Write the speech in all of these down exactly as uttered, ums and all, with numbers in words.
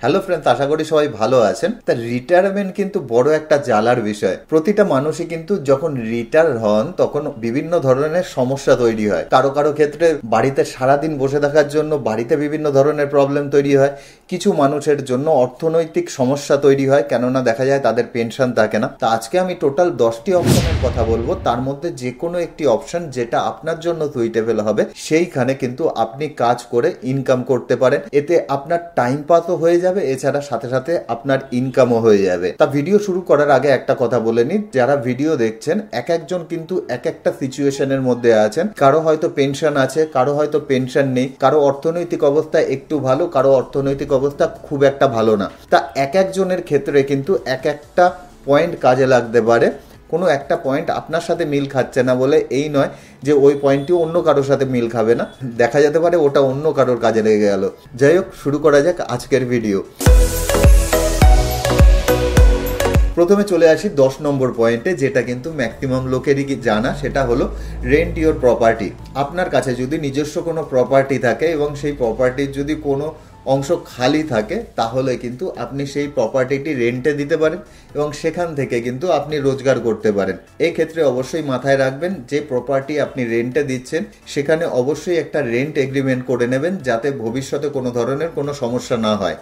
Hello friends, আশা করি সবাই ভালো আছেন। তা রিটায়ারমেন্ট কিন্তু বড় একটা জ্বালার বিষয়। প্রতিটা মানুষই কিন্তু যখন রিটায়ার হন তখন বিভিন্ন ধরনের সমস্যা তৈরি হয়। কারো কারো ক্ষেত্রে বাড়িতে সারাদিন বসে থাকার জন্য বাড়িতে বিভিন্ন ধরনের প্রবলেম তৈরি হয়। কিছু মানুষের জন্য অর্থনৈতিক সমস্যা তৈরি হয়, কেননা দেখা যায় তাদের পেনশন থাকে না। তা আজকে আমি টোটাল দশটি অপশনের কথা বলবো, তার মধ্যে যে কোনো একটি অপশন যেটা আপনার জন্য সুইটেবল হবে সেইখানে কিন্তু আপনি কাজ করে ইনকাম করতে পারেন। এতে আপনার টাইম পাসও হয়ে যাবে, এছাড়া সাথে সাথে আপনার ইনকামও হয়ে যাবে। তা ভিডিও শুরু করার আগে একটা কথা বলে নিই, যারা ভিডিও দেখছেন এক একজন কিন্তু এক একটা সিচুয়েশনের মধ্যে আছেন। কারো হয়তো পেনশন আছে, কারো হয়তো পেনশন নেই, কারো অর্থনৈতিক অবস্থা একটু ভালো, কারো অর্থনৈতিক অবস্থা খুব একটা ভালো না। তা এক একজনের ক্ষেত্রে কিন্তু এক একটা পয়েন্ট কাজে লাগতে পারে। কোনো একটা পয়েন্ট আপনার সাথে মিল খাচ্ছে না বলে এই নয় যে ওই পয়েন্টটি অন্য কারোর সাথে মিল খাবে না, দেখা যেতে পারে ওটা অন্য কারোর কাজে লেগে গেল। যাই হোক, শুরু করা যাক আজকের ভিডিও। প্রথমে চলে আসি দশ নম্বর পয়েন্টে, যেটা কিন্তু ম্যাক্সিমাম লোকেরই জানা, সেটা হলো রেন্ট ইওর প্রপার্টি। আপনার কাছে যদি নিজস্ব কোনো প্রপার্টি থাকে এবং সেই প্রপার্টির যদি কোনো অংশ খালি থাকে তাহলে কিন্তু আপনি সেই প্রপার্টিটি রেন্টে দিতে পারেন এবং সেখান থেকে কিন্তু আপনি রোজগার করতে পারেন। এই ক্ষেত্রে অবশ্যই মাথায় রাখবেন যে প্রপার্টি আপনি রেন্টে দিচ্ছেন সেখানে অবশ্যই একটা রেন্ট এগ্রিমেন্ট করে নেবেন, যাতে ভবিষ্যতে কোনো ধরনের কোনো সমস্যা না হয়।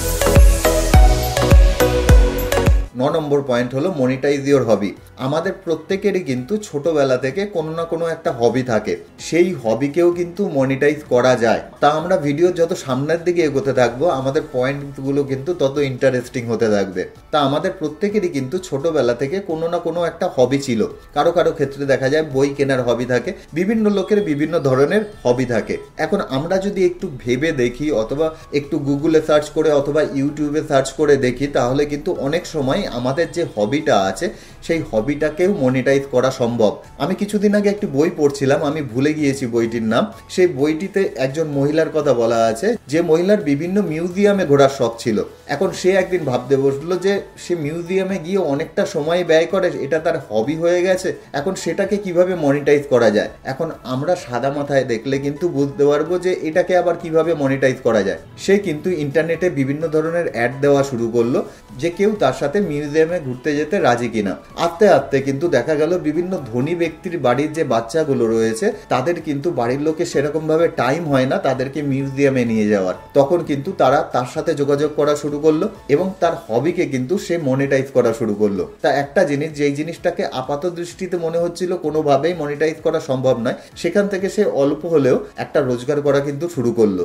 ন নম্বর পয়েন্ট হলো মনিটাইজ ইওর হবি। আমাদের প্রত্যেকেরই কিন্তু ছোটবেলা থেকে কোনো না কোনো একটা হবি থাকে, সেই হবিকেও কিন্তু মনিটাইজ করা যায়। তা আমরা ভিডিও যত সামনের দিকে এগোতে থাকবো আমাদের পয়েন্টগুলো কিন্তু তত ইন্টারেস্টিং হতে থাকবে। তা আমাদের প্রত্যেকেরই কিন্তু ছোটবেলা থেকে কোনো না কোনো একটা হবি ছিল। কারো কারো ক্ষেত্রে দেখা যায় বই কেনার হবি থাকে, বিভিন্ন লোকের বিভিন্ন ধরনের হবি থাকে। এখন আমরা যদি একটু ভেবে দেখি অথবা একটু গুগলে সার্চ করে অথবা ইউটিউবে সার্চ করে দেখি, তাহলে কিন্তু অনেক সময় আমাদের যে হবিটা আছে সেই হবিটাকেও মনিটাইজ করা সম্ভব। আমি কিছুদিন আগে একটি বই পড়ছিলাম, আমি ভুলে গিয়েছি বইটির নাম। সেই বইটিতে একজন মহিলার কথা বলা আছে, যে মহিলার বিভিন্ন মিউজিয়ামে ঘোরার শখ ছিল। এখন সে একদিন ভাবতে বসলো যে সে মিউজিয়ামে গিয়ে অনেকটা সময় ব্যয় করে, এটা তার হবি হয়ে গেছে, এখন সেটাকে কিভাবে মনিটাইজ করা যায়। এখন আমরা সাদা মাথায় দেখলে কিন্তু বুঝতে পারবো যে এটাকে আবার কিভাবে মনিটাইজ করা যায়। সে কিন্তু ইন্টারনেটে বিভিন্ন ধরনের অ্যাড দেওয়া শুরু করলো যে কেউ তার সাথে মিউজিয়ামে ঘুরতে যেতে রাজি কিনা। আস্তে আস্তে কিন্তু দেখা গেল বিভিন্ন ধনী ব্যক্তির বাড়ির যে বাচ্চাগুলো রয়েছে তাদের কিন্তু বাড়ির লোকে সেরকম ভাবে টাইম হয় না তাদেরকে মিউজিয়ামে নিয়ে যাওয়ার। তখন কিন্তু তারা তার সাথে যোগাযোগ করা শুরু করলো এবং তার হবিকে কিন্তু সে মনিটাইজ করা শুরু করলো। তা একটা জিনিস, যেই জিনিসটাকে আপাত দৃষ্টিতে মনে হচ্ছিল কোনোভাবেই মনিটাইজ করা সম্ভব নয়, সেখান থেকে সে অল্প হলেও একটা রোজগার করা কিন্তু শুরু করলো।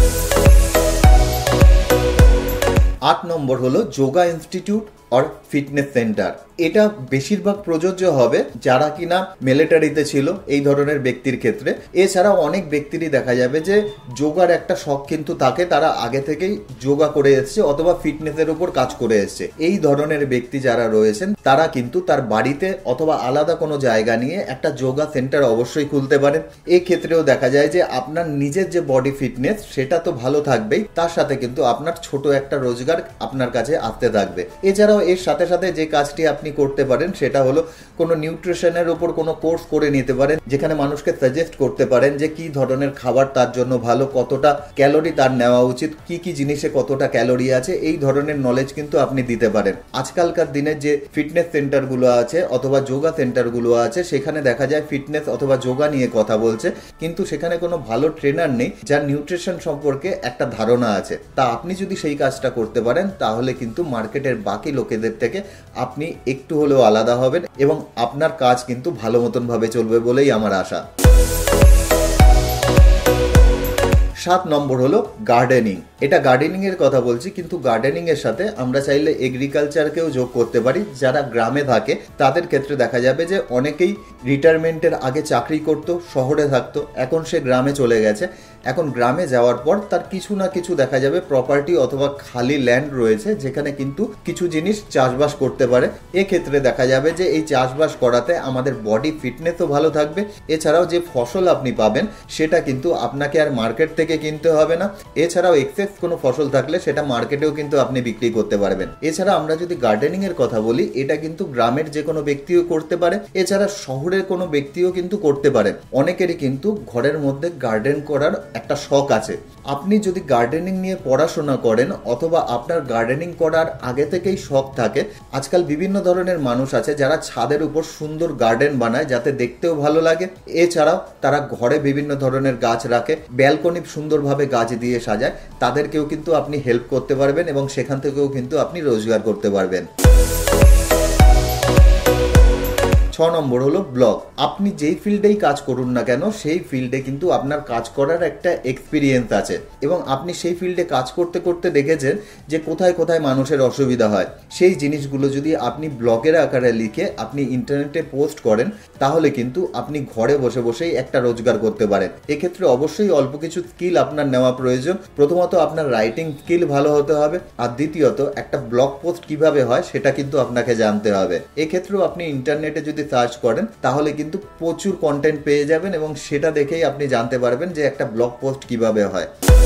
আট নম্বর হলো যোগা ইনস্টিটিউট আর ফিটনেস সেন্টার। এটা বেশিরভাগ প্রযোজ্য হবে যারা কিনা মিলিটারিতে ছিল, এই ধরনের ব্যক্তির ক্ষেত্রে। এছাড়া অনেক ব্যক্তিরই দেখা যাবে যে যোগার একটা শখ কিন্তু থাকে, তারা আগে থেকেই যোগা করে এসছে অথবা ফিটনেসের উপর কাজ করে এসছে। এই ধরনের ব্যক্তি যারা রয়েছেন তারা কিন্তু তার বাড়িতে অথবা আলাদা কোনো জায়গা নিয়ে একটা যোগা সেন্টার অবশ্যই খুলতে পারেন। এই ক্ষেত্রেও দেখা যায় যে আপনার নিজের যে বডি ফিটনেস সেটা তো ভালো থাকবেই, তার সাথে কিন্তু আপনার ছোট একটা রোজগার আপনার কাছে আসতে থাকবে। এছাড়াও এর সাথে সাথে যে কাজটি আপনি করতে পারেন সেটা হলো কোনো নিউট্রিশনের উপর কোনো কোর্স করে নিতে পারেন, যেখানে মানুষকে সাজেস্ট করতে পারেন যে কি ধরনের খাবার তার জন্য ভালো, কতটা ক্যালোরি তার নেওয়া উচিত, কি কি জিনিসে কতটা ক্যালোরি আছে, এই ধরনের নলেজ কিন্তু আপনি দিতে পারেন। আজকালকার দিনে যে ফিটনেস সেন্টারগুলো আছে অথবা যোগা সেন্টারগুলো আছে সেখানে দেখা যায় ফিটনেস অথবা যোগা নিয়ে কথা বলছে, কিন্তু সেখানে কোনো ভালো ট্রেনার নেই যার নিউট্রিশন সম্পর্কে একটা ধারণা আছে। তা আপনি যদি সেই কাজটা করতে পারেন তাহলে কিন্তু মার্কেটের বাকি লোকেদের থেকে আপনি একটু হলেও আলাদা হবেন এবং আপনার কাজ কিন্তু ভালো মতন ভাবে চলবে বলেই আমার আশা। সাত নম্বর হলো গার্ডেনিং। এটা গার্ডেনিং এর কথা বলছি, কিন্তু গার্ডেনিং এর সাথে আমরা চাইলে এগ্রিকালচারকেও যোগ করতে পারি। যারা গ্রামে থাকে তাদের ক্ষেত্রে দেখা যাবে যে অনেকেই রিটায়ারমেন্টের আগে চাকরি করত, শহরে থাকতো, এখন সে গ্রামে চলে গেছে। এখন গ্রামে যাওয়ার পর তার কিছু না কিছু দেখা যাবে প্রপার্টি অথবা খালি ল্যান্ড রয়েছে যেখানে কিন্তু কিছু জিনিস চাষবাস করতে পারে। এক্ষেত্রে দেখা যাবে যে এই চাষবাস করাতে আমাদের বডি ফিটনেসও ভালো থাকবে, এছাড়াও যে ফসল আপনি পাবেন সেটা কিন্তু আপনাকে আর মার্কেট থেকে কিনতে হবে না। এছাড়াও এক্সেস কোনো ফসল থাকলে সেটা মার্কেটেও কিন্তু আপনি বিক্রি করতে পারবেন। এছাড়া আমরা যদি গার্ডেনিং এর কথা বলি, এটা কিন্তু গ্রামের যে কোনো ব্যক্তিও করতে পারে, এছাড়া শহরের কোনো ব্যক্তিও কিন্তু করতে পারে। অনেকেরই কিন্তু ঘরের মধ্যে গার্ডেন করার একটা শখ আছে। আপনি যদি গার্ডেনিং নিয়ে পড়াশোনা করেন অথবা আপনার গার্ডেনিং করার আগে থেকেই শখ থাকে, আজকাল বিভিন্ন ধরনের মানুষ আছে যারা ছাদের উপর সুন্দর গার্ডেন বানায় যাতে দেখতেও ভালো লাগে, এছাড়াও তারা ঘরে বিভিন্ন ধরনের গাছ রাখে, ব্যালকনি সুন্দরভাবে গাছ দিয়ে সাজায়, তাদেরকেও কিন্তু আপনি হেল্প করতে পারবেন এবং সেখান থেকেও কিন্তু আপনি রোজগার করতে পারবেন। ছ নম্বর হলো ব্লগ। আপনি যেই ফিল্ডেই কাজ করুন না কেন সেই ফিল্ডে কিন্তু আপনার কাজ করার একটা এক্সপিরিয়েন্স আছে এবং আপনি সেই ফিল্ডে কাজ করতে করতে দেখেছেন যে কোথায় কোথায় মানুষের অসুবিধা হয়। সেই জিনিসগুলো যদি আপনি ব্লগের আকারে লিখে আপনি ইন্টারনেটে পোস্ট করেন তাহলে কিন্তু আপনি ঘরে বসে বসেই একটা রোজগার করতে পারেন। এক্ষেত্রে অবশ্যই অল্প কিছু স্কিল আপনার নেওয়া প্রয়োজন। প্রথমত আপনার রাইটিং স্কিল ভালো হতে হবে, আর দ্বিতীয়ত একটা ব্লগ পোস্ট কিভাবে হয় সেটা কিন্তু আপনাকে জানতে হবে। এক্ষেত্রেও আপনি ইন্টারনেটে যদি সার্চ করেন তাহলে কিন্তু প্রচুর কন্টেন্ট পেয়ে যাবেন এবং সেটা দেখেই আপনি জানতে পারবেন যে একটা ব্লগ পোস্ট কিভাবে হয়।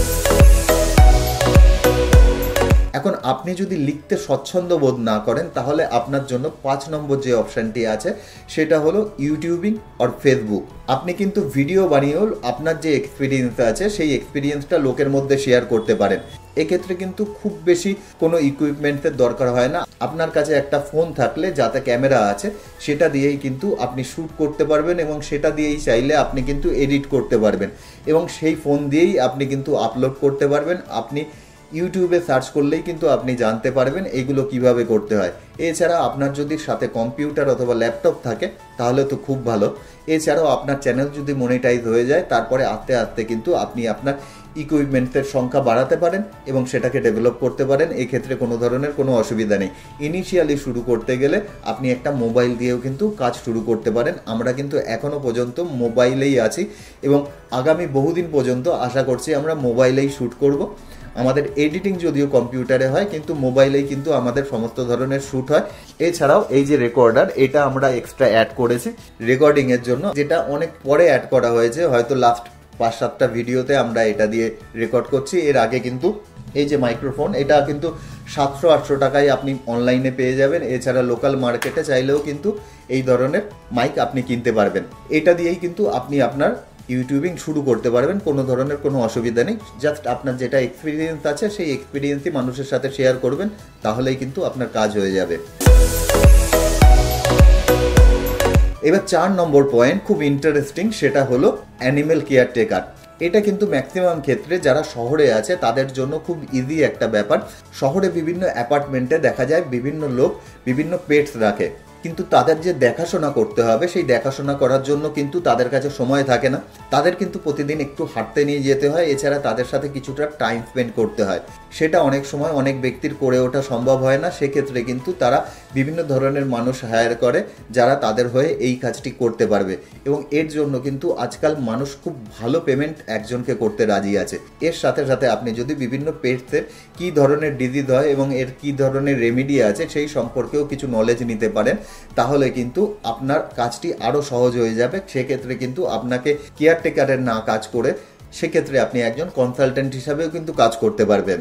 এখন আপনি যদি লিখতে স্বচ্ছন্দ বোধ না করেন তাহলে আপনার জন্য পাঁচ নম্বর যে অপশনটি আছে সেটা হলো ইউটিউবিং আর ফেসবুক। আপনি কিন্তু ভিডিও বানিয়েও আপনার যে এক্সপিরিয়েন্স আছে সেই এক্সপিরিয়েন্সটা লোকের মধ্যে শেয়ার করতে পারেন। এক্ষেত্রে কিন্তু খুব বেশি কোনো ইকুইপমেন্টের দরকার হয় না। আপনার কাছে একটা ফোন থাকলে যাতে ক্যামেরা আছে সেটা দিয়েই কিন্তু আপনি শ্যুট করতে পারবেন এবং সেটা দিয়েই চাইলে আপনি কিন্তু এডিট করতে পারবেন এবং সেই ফোন দিয়েই আপনি কিন্তু আপলোড করতে পারবেন। আপনি ইউটিউবে সার্চ করলেই কিন্তু আপনি জানতে পারবেন এইগুলো কিভাবে করতে হয়। এছাড়া আপনার যদি সাথে কম্পিউটার অথবা ল্যাপটপ থাকে তাহলে তো খুব ভালো। এছাড়াও আপনার চ্যানেল যদি মনিটাইজ হয়ে যায় তারপরে আস্তে আস্তে কিন্তু আপনি আপনার ইকুইপমেন্টসের সংখ্যা বাড়াতে পারেন এবং সেটাকে ডেভেলপ করতে পারেন। এই ক্ষেত্রে কোনো ধরনের কোনো অসুবিধা নেই। ইনিশিয়ালি শুরু করতে গেলে আপনি একটা মোবাইল দিয়েও কিন্তু কাজ শুরু করতে পারেন। আমরা কিন্তু এখনও পর্যন্ত মোবাইলেই আছি এবং আগামী বহুদিন পর্যন্ত আশা করছি আমরা মোবাইলেই শ্যুট করব। আমাদের এডিটিং যদিও কম্পিউটারে হয় কিন্তু মোবাইলেই কিন্তু আমাদের সমস্ত ধরনের শ্যুট হয়। এছাড়াও এই যে রেকর্ডার, এটা আমরা এক্সট্রা অ্যাড করেছি রেকর্ডিংয়ের জন্য, যেটা অনেক পরে অ্যাড করা হয়েছে, হয়তো লাস্ট পাঁচ সাতটা ভিডিওতে আমরা এটা দিয়ে রেকর্ড করছি। এর আগে কিন্তু এই যে মাইক্রোফোন, এটা কিন্তু সাতশো আটশো টাকায় আপনি অনলাইনে পেয়ে যাবেন। এছাড়া লোকাল মার্কেটে চাইলেও কিন্তু এই ধরনের মাইক আপনি কিনতে পারবেন। এটা দিয়েই কিন্তু আপনি আপনার ইউটিউবিং শুরু করতে পারবেন, কোনো ধরনের কোনো অসুবিধা নেই। জাস্ট আপনার যেটা এক্সপিরিয়েন্স আছে সেই এক্সপিরিয়েন্সই মানুষের সাথে শেয়ার করবেন, তাহলেই কিন্তু আপনার কাজ হয়ে যাবে। এবার চার নম্বর পয়েন্ট খুব ইন্টারেস্টিং, সেটা হলো অ্যানিমেল কেয়ারটেকার। এটা কিন্তু ম্যাক্সিমাম ক্ষেত্রে যারা শহরে আছে তাদের জন্য খুব ইজি একটা ব্যাপার। শহরে বিভিন্ন অ্যাপার্টমেন্টে দেখা যায় বিভিন্ন লোক বিভিন্ন পেটস রাখে, কিন্তু তাদের যে দেখাশোনা করতে হবে সেই দেখাশোনা করার জন্য কিন্তু তাদের কাছে সময় থাকে না। তাদের কিন্তু প্রতিদিন একটু হাঁটতে নিয়ে যেতে হয়, এছাড়া তাদের সাথে কিছুটা টাইম স্পেন্ড করতে হয়। সেটা অনেক সময় অনেক ব্যক্তির করে ওঠা সম্ভব হয় না। সেক্ষেত্রে কিন্তু তারা বিভিন্ন ধরনের মানুষ হায়ার করে যারা তাদের হয়ে এই কাজটি করতে পারবে এবং এর জন্য কিন্তু আজকাল মানুষ খুব ভালো পেমেন্ট একজনকে করতে রাজি আছে। এর সাথে সাথে আপনি যদি বিভিন্ন পেটসের কী ধরনের ডিজিজ হয় এবং এর কী ধরনের রেমেডি আছে সেই সম্পর্কেও কিছু নলেজ নিতে পারেন, তাহলে কিন্তু আপনার কাজটি আরও সহজ হয়ে যাবে। সেক্ষেত্রে কিন্তু আপনাকে কেয়ারটেকারের না কাজ করে সেক্ষেত্রে আপনি একজন কনসালটেন্ট হিসাবেও কিন্তু কাজ করতে পারবেন।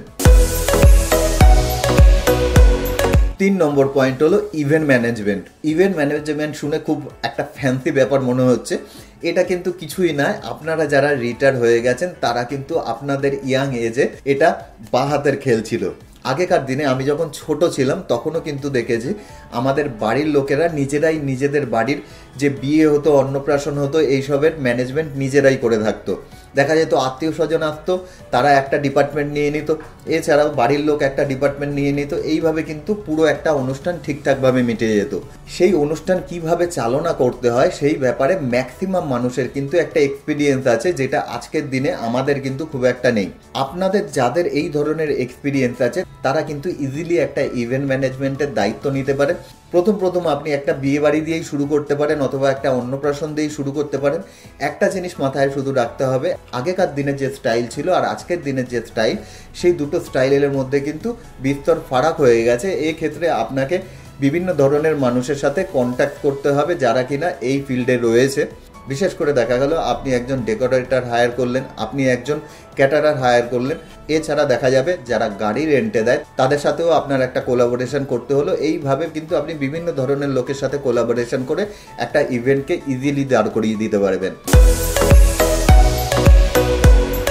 তিন নম্বর পয়েন্ট হলো ইভেন্ট ম্যানেজমেন্ট। ইভেন্ট ম্যানেজমেন্ট শুনে খুব একটা ফ্যান্সি ব্যাপার মনে হচ্ছে, এটা কিন্তু কিছুই নয়। আপনারা যারা রিটায়ার হয়ে গেছেন তারা কিন্তু আপনাদের ইয়াং এজে এটা বাঁ হাতের খেল ছিল। আগেকার দিনে আমি যখন ছোট ছিলাম তখনও কিন্তু দেখেছি আমাদের বাড়ির লোকেরা নিজেরাই নিজেদের বাড়ির যে বিয়ে হতো, অন্নপ্রাশন হতো, এইসবের ম্যানেজমেন্ট নিজেরাই করে থাকতো। দেখা যেত আত্মীয় স্বজন আসতো, তারা একটা ডিপার্টমেন্ট নিয়ে নিত, এছাড়াও বাড়ির লোক একটা ডিপার্টমেন্ট নিয়ে নিত। এইভাবে কিন্তু পুরো একটা অনুষ্ঠান ঠিকঠাকভাবে মিটে যেত। সেই অনুষ্ঠান কিভাবে চালনা করতে হয় সেই ব্যাপারে ম্যাক্সিমাম মানুষের কিন্তু একটা এক্সপিরিয়েন্স আছে, যেটা আজকের দিনে আমাদের কিন্তু খুব একটা নেই। আপনাদের যাদের এই ধরনের এক্সপিরিয়েন্স আছে তারা কিন্তু ইজিলি একটা ইভেন্ট ম্যানেজমেন্টের দায়িত্ব নিতে পারে। প্রথম প্রথম আপনি একটা বিয়ে বাড়ি দিয়েই শুরু করতে পারেন অথবা একটা অন্নপ্রাশন দিয়েই শুরু করতে পারেন। একটা জিনিস মাথায় শুধু রাখতে হবে, আগেকার দিনের যে স্টাইল ছিল আর আজকের দিনের যে স্টাইল, সেই দুটো স্টাইলের মধ্যে কিন্তু বিস্তর ফারাক হয়ে গেছে। এই ক্ষেত্রে আপনাকে বিভিন্ন ধরনের মানুষের সাথে কন্ট্যাক্ট করতে হবে যারা কিনা এই ফিল্ডে রয়েছে। বিশেষ করে দেখা গেল আপনি একজন ডেকোরেটর হায়ার করলেন, আপনি একজন ক্যাটারার হায়ার করলেন, এছাড়া দেখা যাবে যারা গাড়ি রেন্টে দেয় তাদের সাথেও আপনার একটা কোলাবোরেশন করতে হলো। এইভাবে কিন্তু আপনি বিভিন্ন ধরনের লোকের সাথে কোলাবোরেশন করে একটা ইভেন্টকে ইজিলি দাঁড় করিয়ে দিতে পারবেন।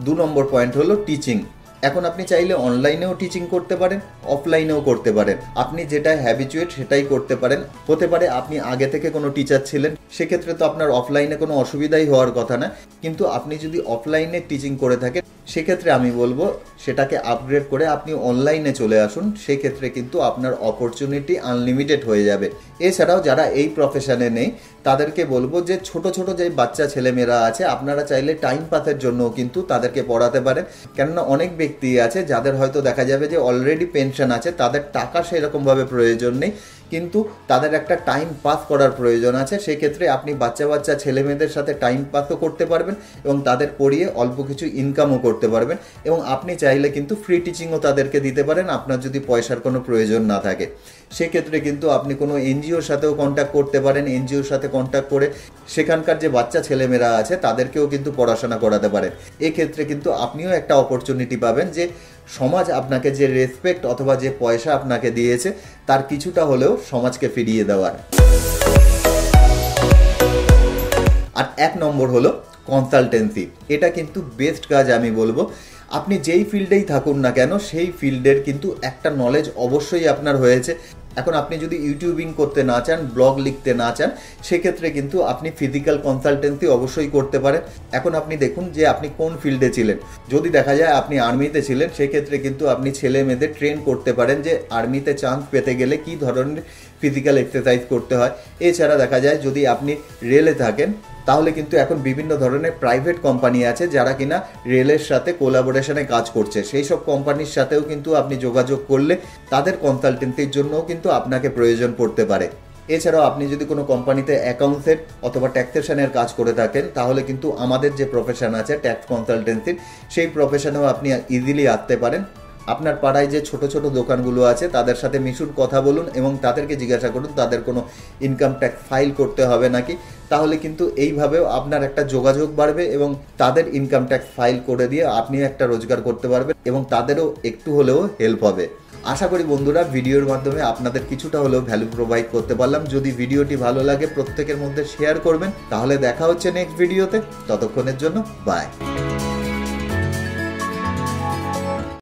দু নম্বর পয়েন্ট হলো টিচিং। এখন আপনি চাইলে অনলাইনেও টিচিং করতে পারেন, অফলাইনেও করতে পারেন। আপনি যেটা হ্যাবিচুয়েট সেটাই করতে পারেন। হতে পারে আপনি আগে থেকে কোনো টিচার ছিলেন, সেক্ষেত্রে তো আপনার অফলাইনে কোনো অসুবিধাই হওয়ার কথা না। কিন্তু আপনি যদি অফলাইনে টিচিং করে থাকেন সেক্ষেত্রে আমি বলবো সেটাকে আপগ্রেড করে আপনি অনলাইনে চলে আসুন। সেক্ষেত্রে কিন্তু আপনার অপরচুনিটি আনলিমিটেড হয়ে যাবে। এছাড়াও যারা এই প্রফেশনে নেই তাদেরকে বলবো যে ছোট ছোট যে বাচ্চা ছেলেমেয়েরা আছে আপনারা চাইলে টাইম পাসের জন্য কিন্তু তাদেরকে পড়াতে পারেন। কেননা অনেক ব্যক্তি আছে যাদের হয়তো দেখা যাবে যে অলরেডি পেনশন আছে, তাদের টাকা সেরকমভাবে প্রয়োজন নেই, কিন্তু তাদের একটা টাইম পাস করার প্রয়োজন আছে। সেক্ষেত্রে আপনি বাচ্চা বাচ্চা ছেলে মেয়েদের সাথে টাইম পাসও করতে পারবেন এবং তাদের পড়িয়ে অল্প কিছু ইনকামও করতে পারবেন। এবং আপনি চাইলে কিন্তু ফ্রি টিচিংও তাদেরকে দিতে পারেন আপনার যদি পয়সার কোনো প্রয়োজন না থাকে। সেক্ষেত্রে কিন্তু আপনি কোনো এনজিওর সাথেও কন্ট্যাক্ট করতে পারেন। এনজিওর সাথে কন্ট্যাক্ট করে সেখানকার যে বাচ্চা ছেলেমেয়েরা আছে তাদেরকেও কিন্তু পড়াশোনা করাতে পারেন। এক্ষেত্রে কিন্তু আপনিও একটা অপরচুনিটি পাবেন যে সমাজ আপনাকে যে রেসপেক্ট অথবা যে পয়সা আপনাকে দিয়েছে তার কিছুটা হলেও সমাজকে ফিরিয়ে দেওয়ার। আর এক নম্বর হলো কনসালটেন্সি। এটা কিন্তু বেস্ট কাজ আমি বলবো। আপনি যেই ফিল্ডেই থাকুন না কেন সেই ফিল্ডের কিন্তু একটা নলেজ অবশ্যই আপনার হয়েছে। এখন আপনি যদি ইউটিউবিং করতে না চান, ব্লগ লিখতে না চান, সেক্ষেত্রে কিন্তু আপনি ফিজিক্যাল কনসালটেন্সি অবশ্যই করতে পারেন। এখন আপনি দেখুন যে আপনি কোন ফিল্ডে ছিলেন। যদি দেখা যায় আপনি আর্মিতে ছিলেন সেক্ষেত্রে কিন্তু আপনি ছেলে মেয়েদের ট্রেন করতে পারেন যে আর্মিতে চান্স পেতে গেলে কী ধরনের ফিজিক্যাল এক্সারসাইজ করতে হয়। এছাড়া দেখা যায় যদি আপনি রেলে থাকেন তাহলে কিন্তু এখন বিভিন্ন ধরনের প্রাইভেট কোম্পানি আছে যারা কিনা রেলের সাথে কোলাবোরেশনে কাজ করছে। সেই সব কোম্পানির সাথেও কিন্তু আপনি যোগাযোগ করলে তাদের কনসালটেন্সির জন্যও কিন্তু আপনাকে প্রয়োজন পড়তে পারে। এছাড়াও আপনি যদি কোনো কোম্পানিতে অ্যাকাউন্টসের অথবা ট্যাক্সেশনের কাজ করে থাকেন তাহলে কিন্তু আমাদের যে প্রফেশন আছে ট্যাক্স কনসালটেন্সির, সেই প্রফেশনেও আপনি ইজিলি আসতে পারেন। আপনার পাড়ায় যে ছোট ছোট দোকানগুলো আছে তাদের সাথে মিশুন, কথা বলুন এবং তাদেরকে জিজ্ঞাসা করুন তাদের কোনো ইনকাম ট্যাক্স ফাইল করতে হবে নাকি। তাহলে কিন্তু এইভাবেও আপনার একটা যোগাযোগ বাড়বে এবং তাদের ইনকাম ট্যাক্স ফাইল করে দিয়ে আপনি একটা রোজগার করতে পারবেন এবং তাদেরও একটু হলেও হেল্প হবে। আশা করি বন্ধুরা ভিডিওর মাধ্যমে আপনাদের কিছুটা হলেও ভ্যালু প্রোভাইড করতে পারলাম। যদি ভিডিওটি ভালো লাগে প্রত্যেকের মধ্যে শেয়ার করবেন। তাহলে দেখা হচ্ছে নেক্সট ভিডিওতে। ততক্ষণের জন্য বাই।